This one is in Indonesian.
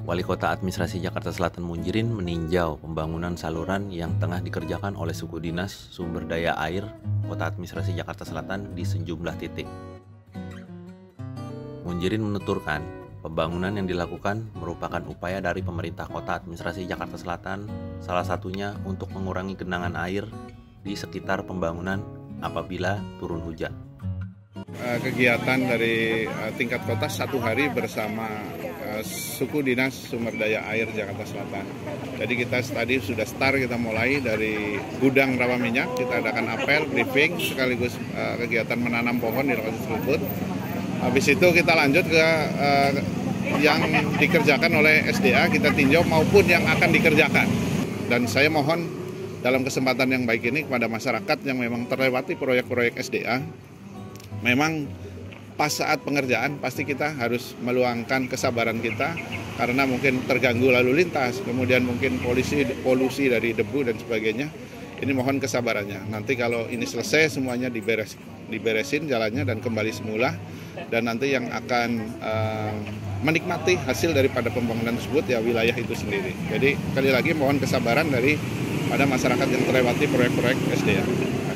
Wali Kota Administrasi Jakarta Selatan Munjirin meninjau pembangunan saluran yang tengah dikerjakan oleh Suku Dinas Sumber Daya Air Kota Administrasi Jakarta Selatan di sejumlah titik. Munjirin menuturkan, pembangunan yang dilakukan merupakan upaya dari pemerintah Kota Administrasi Jakarta Selatan, salah satunya untuk mengurangi genangan air di sekitar pembangunan apabila turun hujan. Kegiatan dari tingkat kota satu hari bersama Suku Dinas Sumber Daya Air Jakarta Selatan. Jadi kita tadi sudah kita mulai dari gudang rawa minyak, kita adakan apel, briefing, sekaligus kegiatan menanam pohon di lokasi tersebut. Habis itu kita lanjut ke yang dikerjakan oleh SDA, kita tinjau maupun yang akan dikerjakan. Dan saya mohon dalam kesempatan yang baik ini kepada masyarakat yang memang terlewati proyek-proyek SDA, memang pas saat pengerjaan pasti kita harus meluangkan kesabaran kita karena mungkin terganggu lalu lintas, kemudian mungkin polusi dari debu dan sebagainya. Ini mohon kesabarannya. Nanti kalau ini selesai semuanya diberesin jalannya dan kembali semula, dan nanti yang akan menikmati hasil daripada pembangunan tersebut ya wilayah itu sendiri. Jadi sekali lagi mohon kesabaran dari pada masyarakat yang terlewati proyek-proyek SDA.